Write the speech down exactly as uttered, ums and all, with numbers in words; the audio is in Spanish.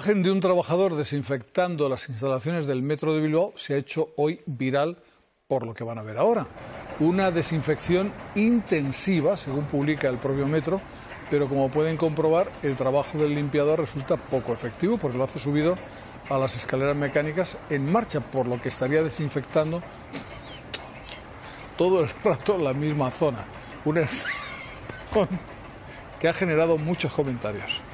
imagen de un trabajador desinfectando las instalaciones del metro de Bilbao se ha hecho hoy viral por lo que van a ver ahora. Una desinfección intensiva, según publica el propio metro, pero como pueden comprobar, el trabajo del limpiador resulta poco efectivo porque lo hace subido a las escaleras mecánicas en marcha, por lo que estaría desinfectando todo el rato la misma zona. Una que ha generado muchos comentarios.